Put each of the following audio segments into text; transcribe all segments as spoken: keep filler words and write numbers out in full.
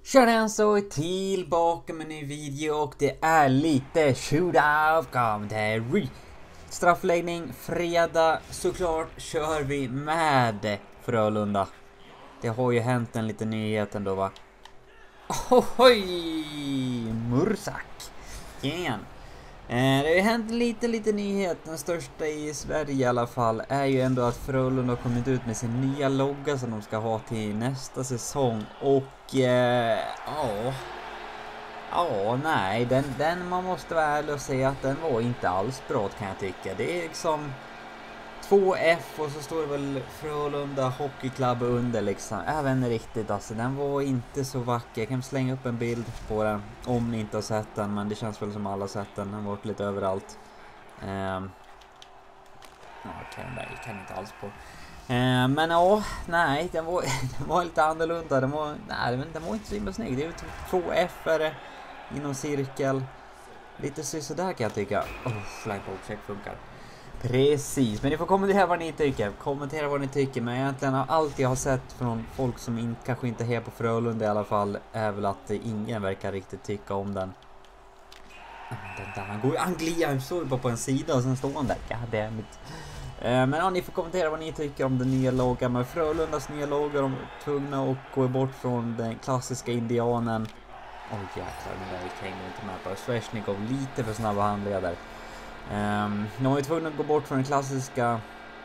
Tjena, så är tillbaka med en ny video och det är lite shootout commentary. Straffläggning fredag, såklart kör vi med Frölunda. Det har ju hänt en liten nyhet ändå, va? Ohoj! Mursak igen. Eh, det har ju hänt lite lite nyhet. Den största i Sverige i alla fall är ju ändå att Frölunda har kommit ut med sin nya logga som de ska ha till nästa säsong. Och eh, ja Ja, nej, den, den man måste vara ärlig och säga att den var inte alls bra, kan jag tycka. Det är liksom två F och så står det väl Frölunda Hockeyclub under liksom. Även riktigt, alltså den var inte så vacker. Jag kan slänga upp en bild på den om ni inte har sett den, men det känns väl som alla har sett den. Den har varit lite överallt. Um, ja, okej, okay, det kan inte alls på. Uh, men ja, nej, den var, den var lite annorlunda. Den var, nej, den var inte så himla snygg. Det är ju två F inom cirkel. Lite sådär kan jag tycka. Oh, flying check funkar. Precis, men ni får kommentera vad ni tycker. Kommentera vad ni tycker, men egentligen allt jag har sett från folk som in, kanske inte är här på Frölunda i alla fall, är väl att ingen verkar riktigt tycka om den. Den där, han går, han glider, han står bara på en sida och sen står han där. Goddammit. Eh, men ja, ni får kommentera vad ni tycker om den nya loggan. Men Frölundas nya logga, de är tvungna att gå bort från den klassiska indianen. Oj oh, jäklar, den där hänger inte med på. Sveshnikov lite för snabba handleder. Um, de var ju tvungna att gå bort från den klassiska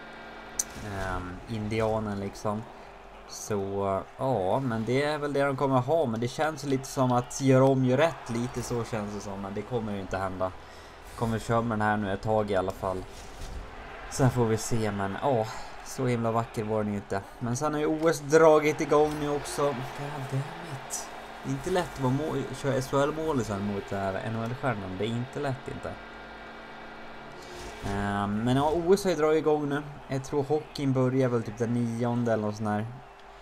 um, indianen liksom. Så ja, men det är väl det de kommer att ha. Men det känns lite som att gör om, gör rätt. Lite så känns det som, men det kommer ju inte hända. Kommer köra med den här nu ett tag i alla fall. Sen får vi se, men ja, så himla vacker var den ju inte. Men sen har ju O S dragit igång nu också. Goddammit. Det är inte lätt att vara må- köra S H L-mål sen mot det här N H L-stjärnan. Det är inte lätt inte. Um, men ja, O S har ju dragit igång nu. Jag tror hockeyn börjar väl typ den nionde eller något sånt där.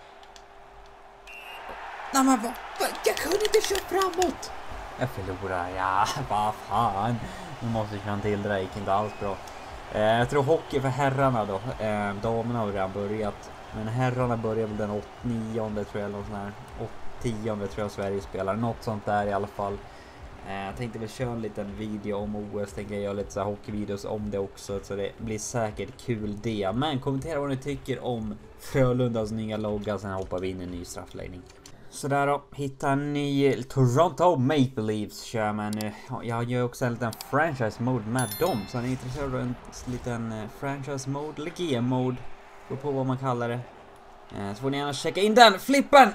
Nej men vad? Jag kunde inte köra framåt! Jag förlorar, ja vad fan. Nu måste jag köra en till, det där gick inte alls bra. Uh, jag tror hockey för herrarna då. Uh, damerna har redan börjat. Men herrarna börjar väl den åttionionde tror jag eller något sånt där. åttionde tror jag Sverige spelar. Något sånt där i alla fall. Jag tänkte väl köra en liten video om O S. Tänker jag göra lite så här hockeyvideos om det också. Så det blir säkert kul det. Men kommentera vad ni tycker om Frölundas nya logga. Sen hoppar vi in i en ny straffläggning. Så där då. Hitta en ny Toronto Maple Leafs kör man nu. Jag gör också en liten franchise mode med dem. Så är ni intresserade av en liten franchise mode eller G M-mode. Gå på vad man kallar det. Så får ni gärna checka in den. Flippen!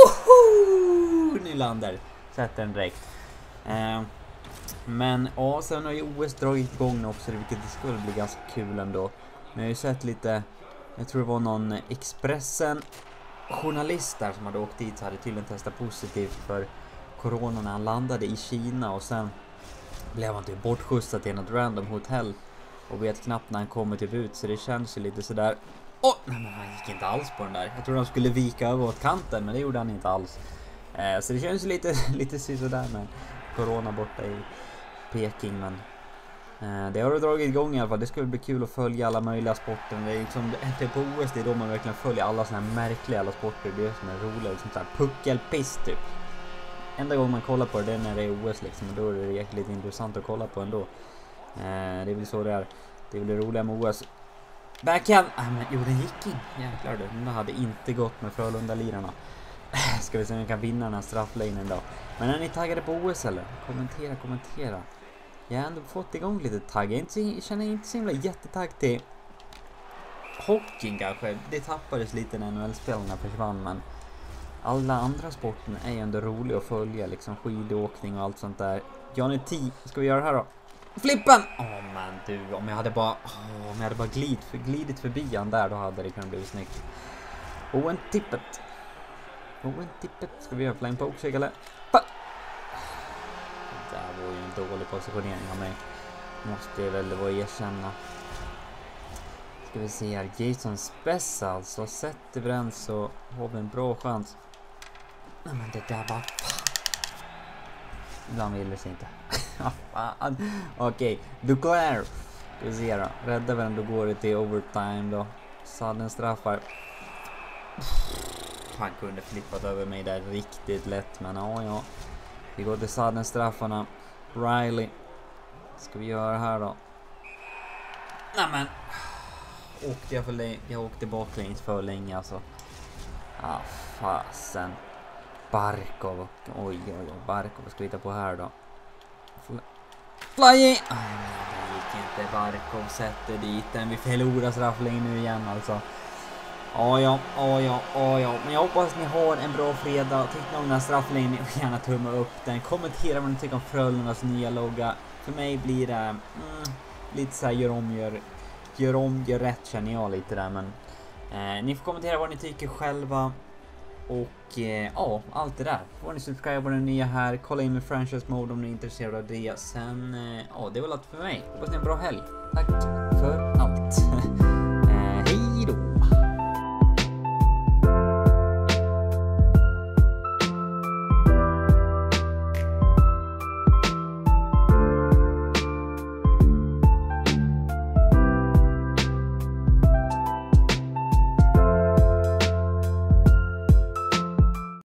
Oho! Nylander. Sätter den direkt. Uh, men ja, sen har ju O S dragit igång också, vilket det skulle bli ganska kul ändå. Men jag har ju sett lite, jag tror det var någon Expressen journalist där som hade åkt dit, så hade tydligen testat positivt för corona när han landade i Kina. Och sen blev han typ bortskjutsad till något random hotell och vet knappt när han kommer typ ut. Så det känns ju lite sådär. Åh, oh, nej men han gick inte alls på den där. Jag tror han skulle vika över åt kanten, men det gjorde han inte alls. uh, Så det känns ju lite, lite sådär med corona borta i Peking, men eh, det har dragit igång i alla fall. Det skulle bli kul att följa alla möjliga sporter. Det är liksom det på O S, det är då man verkligen följer alla såna här märkliga alla sporter. Det är som är roligt, liksom såhär puckelpiss typ. Enda gången man kollar på det är när det är O S liksom, och då är det jäkligt intressant att kolla på ändå. eh, Det är väl så det är. Det är väl det roliga med O S. Backhand, ah, men jo den gick in. Jäklar du, den hade inte gått med Frölunda-lirarna. Ska vi se om vi kan vinna den här straffläggningen då. Men är ni taggade på O S eller? Kommentera, kommentera. Jag har ändå fått igång lite tagg. Jag, inte, jag känner inte så himla jättetagg till hockeyn kanske. Det tappades lite när N H L-spelarna försvann. Men alla andra sporten är ju ändå roliga att följa. Liksom skidåkning och allt sånt där. Johnny T, ska vi göra det här då? Flippen! Åh oh, men du, om jag hade bara oh, om jag hade bara glid, för, glidit förbi han där, då hade det kunnat bli snyggt. Och en tippet. Och en tippet. Ska vi göra flying poke eller? Pa! Det där var ju en dålig positionering av mig. Måste jag väl vara erkänna. Ska vi se här. Jason Spess alltså. Sätter vi den så har vi en bra chans. Nej men det där var... Ibland vill det sig inte. Okej, Duclair. Ska vi se då. Rädda vi den, då går det till overtime då. Sudden straffar. han kunde flippat över mig där riktigt lätt. Men ja, ja. Vi går till sudden straffarna. Riley. Ska vi göra här då? Nämen. Åkte jag för länge. Jag åkte baklänges för länge alltså. Ah, fasen. Barkov. Oj, oj, oj. Barkov. Vad ska vi hitta på här då? Flying! Ah, det gick inte. Barkov sätter dit den. Vi förlorar strafflängd nu igen alltså. Ja, ja, ja, ja, ja, ja. Men jag hoppas ni har en bra fredag. Tyckte om den här strafflängden och gärna tumma upp den. Kommentera vad ni tycker om Frölundas nya logga. För mig blir det mm, lite så här gör om, gör, gör om, gör rätt känner jag lite där. Men eh, ni får kommentera vad ni tycker själva. Och eh, ja, allt det där. Får ni subscribe på den nya här. Kolla in med franchise mode om ni är intresserade av det. Sen, eh, ja, det var allt för mig. Hoppas ni har en bra helg. Tack för